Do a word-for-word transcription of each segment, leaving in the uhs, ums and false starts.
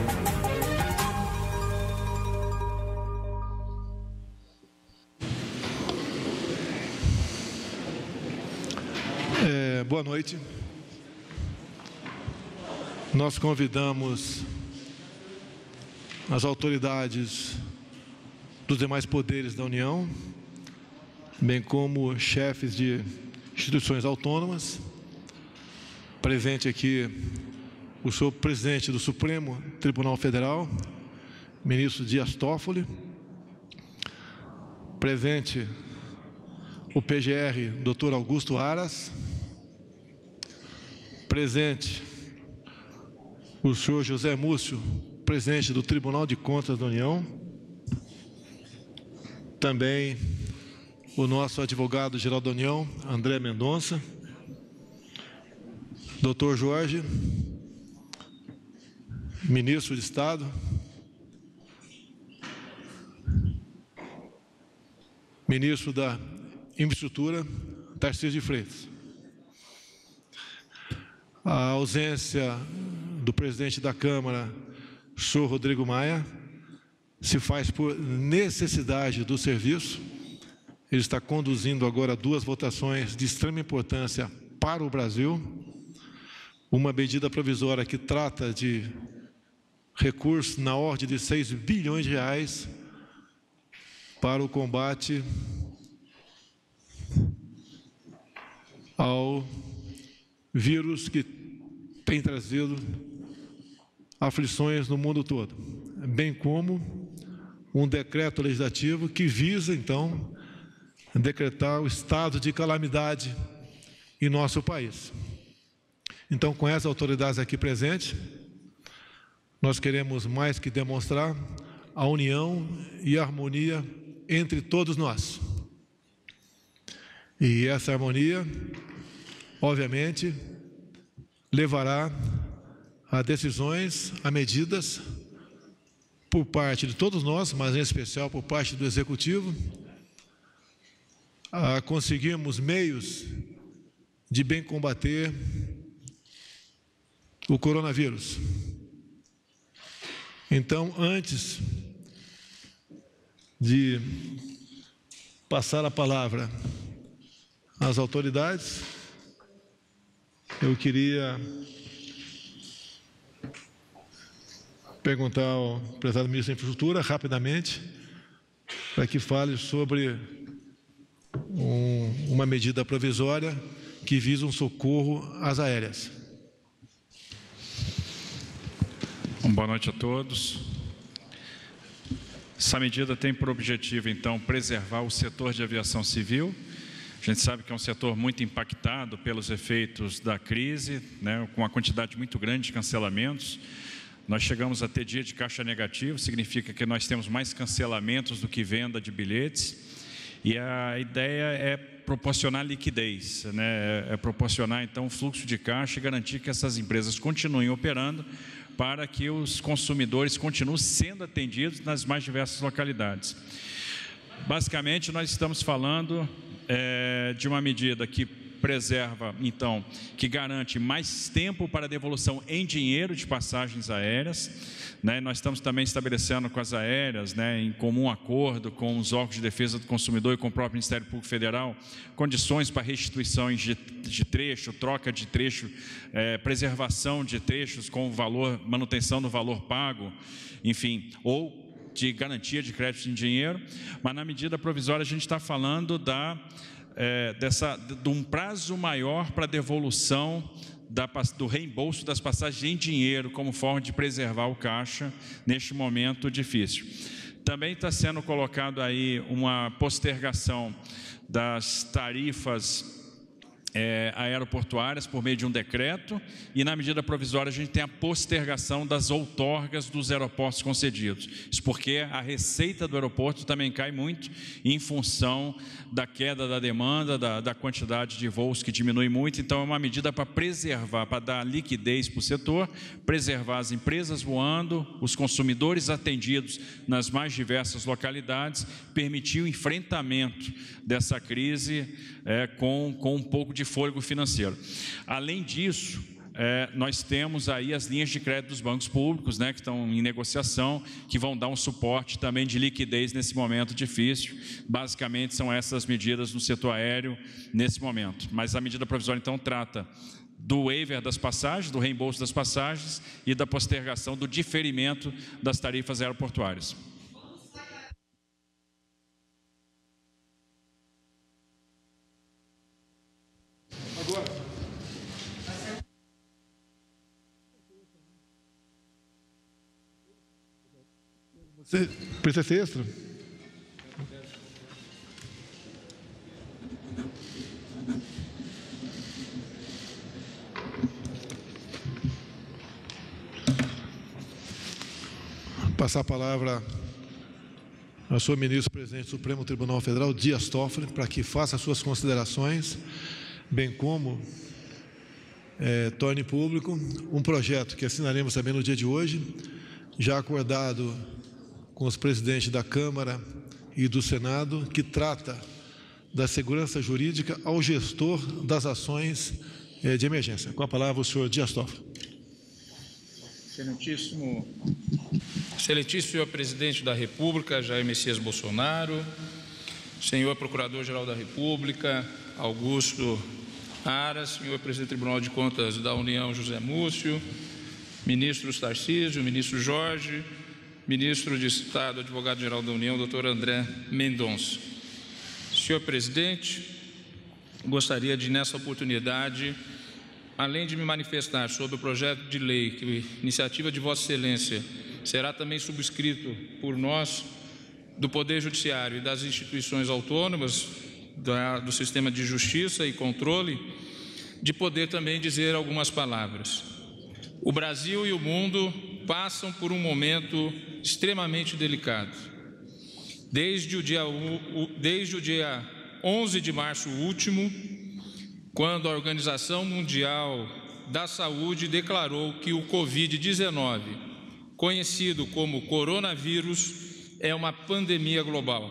É, boa noite. Nós convidamos as autoridades dos demais poderes da União, bem como chefes de instituições autônomas. Presente aqui o senhor presidente do Supremo Tribunal Federal, ministro Dias Toffoli. Presente o P G R, doutor Augusto Aras. Presente o senhor José Múcio, presidente do Tribunal de Contas da União. Também o nosso advogado-geral da União, André Mendonça. doutor Jorge, ministro de Estado. Ministro da Infraestrutura, Tarcísio de Freitas. A ausência do presidente da Câmara, senhor Rodrigo Maia, se faz por necessidade do serviço. Ele está conduzindo agora duas votações de extrema importância para o Brasil. Uma medida provisória que trata de recursos na ordem de seis bilhões de reais para o combate ao vírus que tem trazido aflições no mundo todo, bem como um decreto legislativo que visa, então, decretar o estado de calamidade em nosso país. Então, com essas autoridades aqui presentes, nós queremos mais que demonstrar a união e a harmonia entre todos nós. E essa harmonia, obviamente, levará a decisões, a medidas por parte de todos nós, mas em especial por parte do Executivo, a conseguirmos meios de bem combater o coronavírus. Então, antes de passar a palavra às autoridades, eu queria perguntar ao prezado ministro da Infraestrutura, rapidamente, para que fale sobre um, uma medida provisória que visa um socorro às aéreas. Boa noite a todos. Essa medida tem por objetivo, então, preservar o setor de aviação civil. A gente sabe que é um setor muito impactado pelos efeitos da crise, né, com uma quantidade muito grande de cancelamentos. Nós chegamos a ter dia de caixa negativo, significa que nós temos mais cancelamentos do que venda de bilhetes. E a ideia é proporcionar liquidez, né, é proporcionar, então, fluxo de caixa e garantir que essas empresas continuem operando para que os consumidores continuem sendo atendidos nas mais diversas localidades. Basicamente, nós estamos falando é, de uma medida que preserva, então, que garante mais tempo para devolução em dinheiro de passagens aéreas, né? Nós estamos também estabelecendo com as aéreas, né, em comum acordo com os órgãos de defesa do consumidor e com o próprio Ministério Público Federal, condições para restituições de, de trecho, troca de trecho, é, preservação de trechos com valor, manutenção do valor pago, enfim, ou de garantia de crédito em dinheiro. Mas na medida provisória a gente está falando da É, dessa, de um prazo maior para devolução da, do reembolso das passagens em dinheiro como forma de preservar o caixa neste momento difícil. Também está sendo colocado aí uma postergação das tarifas É, aeroportuárias por meio de um decreto, e na medida provisória a gente tem a postergação das outorgas dos aeroportos concedidos. Isso porque a receita do aeroporto também cai muito em função da queda da demanda, da, da quantidade de voos que diminui muito. Então é uma medida para preservar, para dar liquidez para o setor, preservar as empresas voando, os consumidores atendidos nas mais diversas localidades, permitir o enfrentamento dessa crise é, com, com um pouco de fôlego financeiro. Além disso, É, nós temos aí as linhas de crédito dos bancos públicos, né, que estão em negociação, que vão dar um suporte também de liquidez nesse momento difícil. Basicamente, são essas medidas no setor aéreo nesse momento. Mas a medida provisória, então, trata do waiver das passagens, do reembolso das passagens e da postergação do diferimento das tarifas aeroportuárias. Agora. Você precisa ser extra? Passar a palavra ao senhor ministro-presidente do Supremo Tribunal Federal, Dias Toffoli, para que faça as suas considerações, bem como é, torne público um projeto que assinaremos também no dia de hoje, já acordado com os presidentes da Câmara e do Senado, que trata da segurança jurídica ao gestor das ações eh, de emergência. Com a palavra o senhor Dias Toffoli. Excelentíssimo, excelentíssimo senhor presidente da República, Jair Messias Bolsonaro, senhor Procurador-Geral da República, Augusto Aras, senhor presidente do Tribunal de Contas da União, José Múcio, ministros Tarcísio, ministro Jorge, ministro de Estado, advogado-geral da União, doutor André Mendonça. Senhor presidente, gostaria de, nessa oportunidade, além de me manifestar sobre o projeto de lei, que iniciativa de Vossa Excelência será também subscrito por nós, do Poder Judiciário e das instituições autônomas, da, do sistema de justiça e controle, de poder também dizer algumas palavras. O Brasil e o mundo passam por um momento extremamente delicado. Desde o dia, desde o dia onze de março último, quando a Organização Mundial da Saúde declarou que o Covid dezenove, conhecido como coronavírus, é uma pandemia global.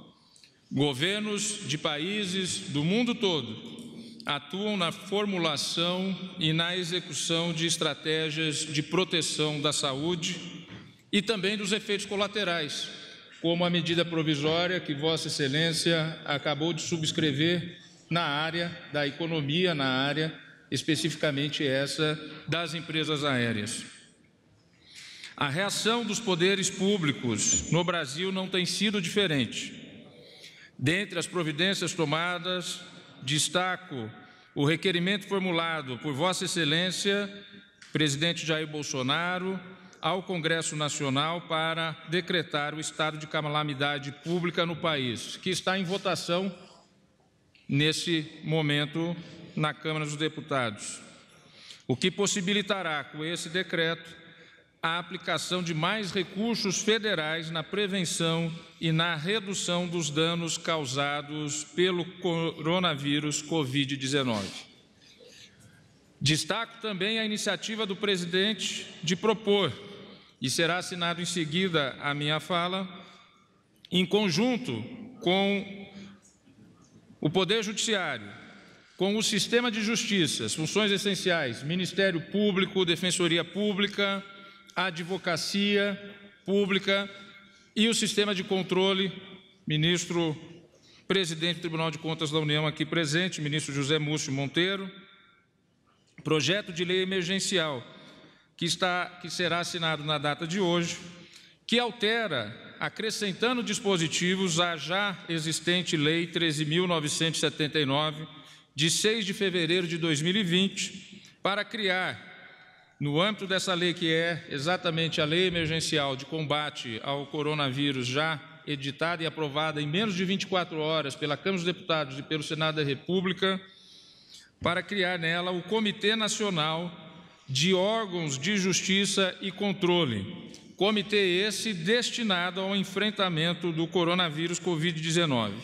Governos de países do mundo todo atuam na formulação e na execução de estratégias de proteção da saúde e também dos efeitos colaterais, como a medida provisória que Vossa Excelência acabou de subscrever na área da economia, na área especificamente essa das empresas aéreas. A reação dos poderes públicos no Brasil não tem sido diferente. Dentre as providências tomadas, destaco o requerimento formulado por Vossa Excelência, presidente Jair Bolsonaro, ao Congresso Nacional para decretar o estado de calamidade pública no país, que está em votação nesse momento na Câmara dos Deputados, o que possibilitará, com esse decreto, a aplicação de mais recursos federais na prevenção e na redução dos danos causados pelo coronavírus Covid dezenove. Destaco também a iniciativa do presidente de propor, e será assinado em seguida a minha fala, em conjunto com o Poder Judiciário, com o Sistema de Justiça, as funções essenciais, Ministério Público, Defensoria Pública, Advocacia Pública e o Sistema de Controle, ministro presidente do Tribunal de Contas da União aqui presente, ministro José Múcio Monteiro, projeto de lei emergencial que, está, que será assinado na data de hoje, que altera, acrescentando dispositivos à já existente Lei treze mil novecentos e setenta e nove, de seis de fevereiro de dois mil e vinte, para criar, no âmbito dessa lei, que é exatamente a Lei Emergencial de Combate ao Coronavírus, já editada e aprovada em menos de vinte e quatro horas pela Câmara dos Deputados e pelo Senado da República, para criar nela o Comitê Nacional de Órgãos de Justiça e Controle, comitê esse destinado ao enfrentamento do coronavírus Covid dezenove.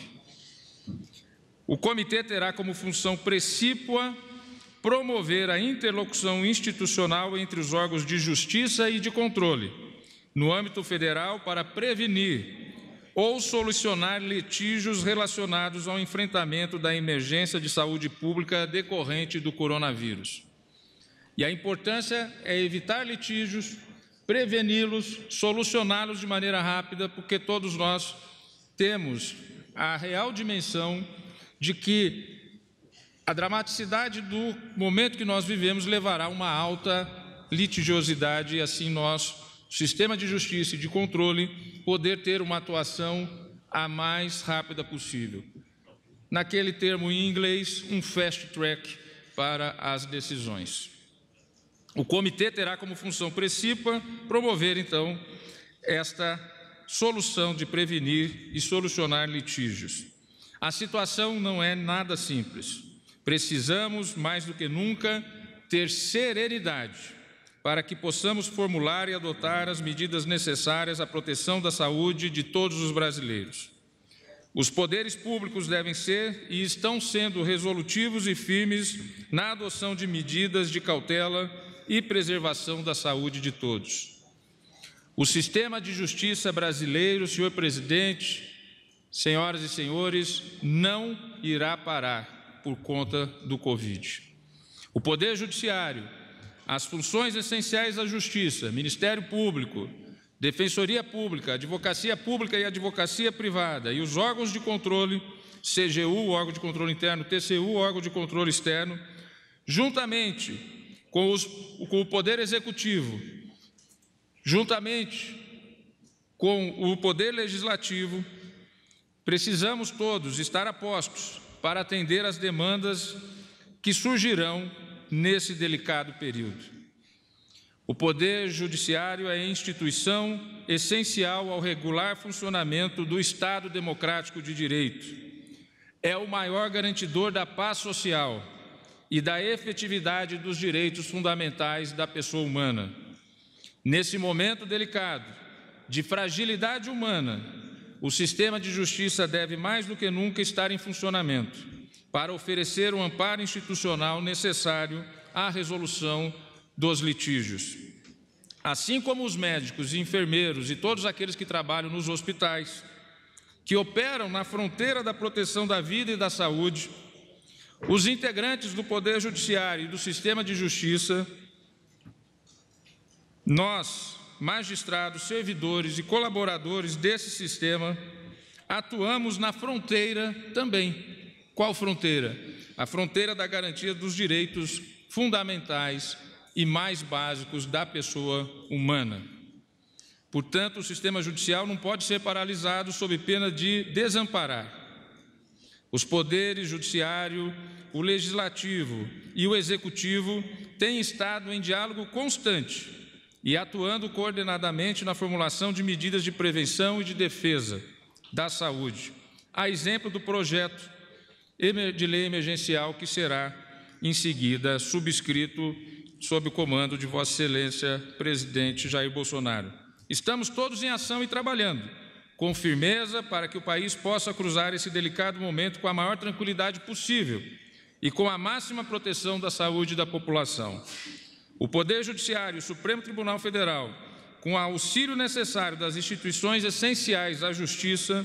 O comitê terá como função precípua promover a interlocução institucional entre os órgãos de justiça e de controle, no âmbito federal, para prevenir ou solucionar litígios relacionados ao enfrentamento da emergência de saúde pública decorrente do coronavírus. E a importância é evitar litígios, preveni-los, solucioná-los de maneira rápida, porque todos nós temos a real dimensão de que a dramaticidade do momento que nós vivemos levará a uma alta litigiosidade e assim nós, sistema de justiça e de controle, poder ter uma atuação a mais rápida possível. Naquele termo em inglês, um fast track para as decisões. O comitê terá como função principal promover, então, esta solução de prevenir e solucionar litígios. A situação não é nada simples. Precisamos, mais do que nunca, ter serenidade para que possamos formular e adotar as medidas necessárias à proteção da saúde de todos os brasileiros. Os poderes públicos devem ser e estão sendo resolutivos e firmes na adoção de medidas de cautela e preservação da saúde de todos. O sistema de justiça brasileiro, senhor presidente, senhoras e senhores, não irá parar por conta do Covid. O Poder Judiciário, as funções essenciais da Justiça, Ministério Público, Defensoria Pública, Advocacia Pública e Advocacia Privada e os órgãos de controle, C G U, órgão de controle interno, T C U, órgão de controle externo, juntamente com, os, com o Poder Executivo, juntamente com o Poder Legislativo, precisamos todos estar a postos para atender às demandas que surgirão nesse delicado período. O Poder Judiciário é instituição essencial ao regular funcionamento do Estado Democrático de Direito. É o maior garantidor da paz social e da efetividade dos direitos fundamentais da pessoa humana. Nesse momento delicado, de fragilidade humana, o sistema de justiça deve mais do que nunca estar em funcionamento para oferecer o amparo institucional necessário à resolução dos litígios. Assim como os médicos e enfermeiros e todos aqueles que trabalham nos hospitais, que operam na fronteira da proteção da vida e da saúde, os integrantes do Poder Judiciário e do sistema de justiça, nós, magistrados, servidores e colaboradores desse sistema, atuamos na fronteira também. Qual fronteira? A fronteira da garantia dos direitos fundamentais e mais básicos da pessoa humana. Portanto, o sistema judicial não pode ser paralisado sob pena de desamparar. Os poderes judiciário, o legislativo e o executivo têm estado em diálogo constante e atuando coordenadamente na formulação de medidas de prevenção e de defesa da saúde, a exemplo do projeto de lei emergencial que será, em seguida, subscrito sob o comando de Vossa Excelência, presidente Jair Bolsonaro. Estamos todos em ação e trabalhando com firmeza para que o país possa cruzar esse delicado momento com a maior tranquilidade possível e com a máxima proteção da saúde da população. O Poder Judiciário e o Supremo Tribunal Federal, com o auxílio necessário das instituições essenciais à Justiça,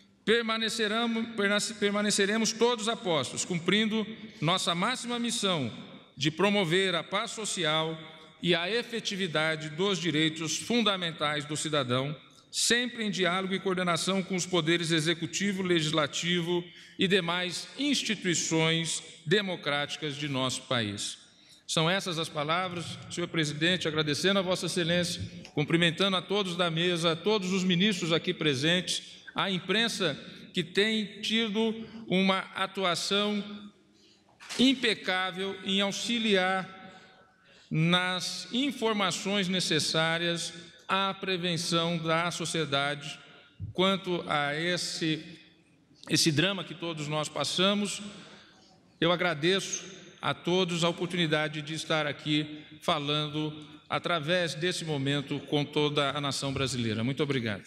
permaneceremos todos a postos, cumprindo nossa máxima missão de promover a paz social e a efetividade dos direitos fundamentais do cidadão, sempre em diálogo e coordenação com os poderes executivo, legislativo e demais instituições democráticas de nosso país. São essas as palavras, senhor presidente, agradecendo a Vossa Excelência, cumprimentando a todos da mesa, a todos os ministros aqui presentes, a imprensa que tem tido uma atuação impecável em auxiliar nas informações necessárias à prevenção da sociedade quanto a esse, esse drama que todos nós passamos. Eu agradeço a todos a oportunidade de estar aqui falando através desse momento com toda a nação brasileira. Muito obrigado.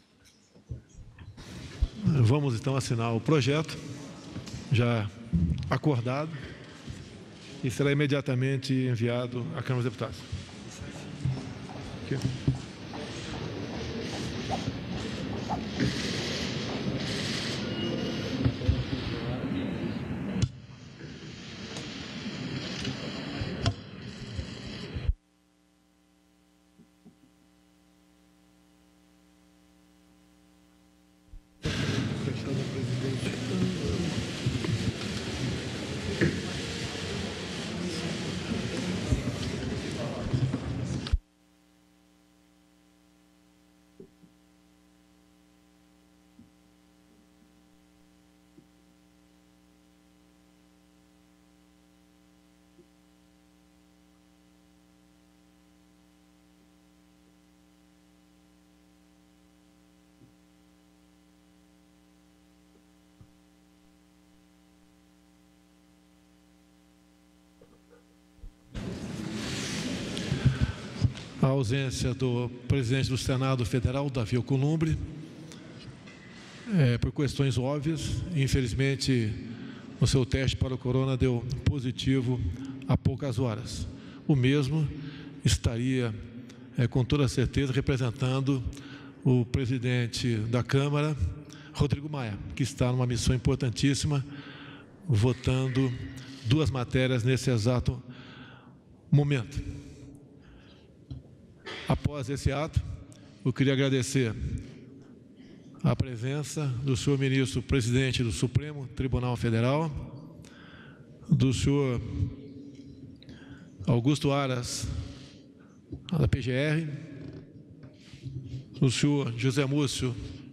Vamos então assinar o projeto já acordado e será imediatamente enviado à Câmara dos Deputados. Aqui. ausência do presidente do Senado Federal, Davi Alcolumbre, é, por questões óbvias. Infelizmente, o seu teste para o corona deu positivo há poucas horas. O mesmo estaria, é, com toda certeza, representando o presidente da Câmara, Rodrigo Maia, que está numa missão importantíssima, votando duas matérias nesse exato momento. Após esse ato, eu queria agradecer a presença do senhor ministro presidente do Supremo Tribunal Federal, do senhor Augusto Aras, da P G R, do senhor José Múcio,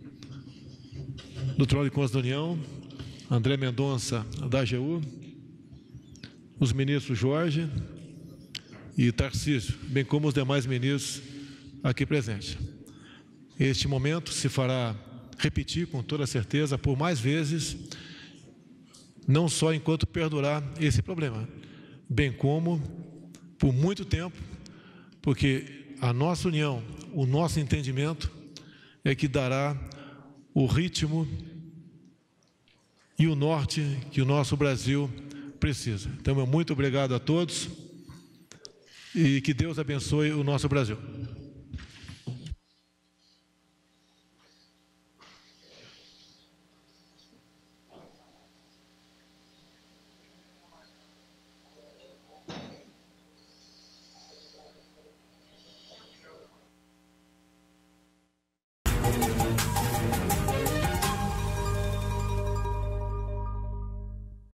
do Tribunal de Contas da União, André Mendonça, da A G U, os ministros Jorge e Tarcísio, bem como os demais ministros aqui presentes. Este momento se fará repetir com toda certeza por mais vezes, não só enquanto perdurar esse problema, bem como por muito tempo, porque a nossa união, o nosso entendimento é que dará o ritmo e o norte que o nosso Brasil precisa. Então, muito obrigado a todos e que Deus abençoe o nosso Brasil.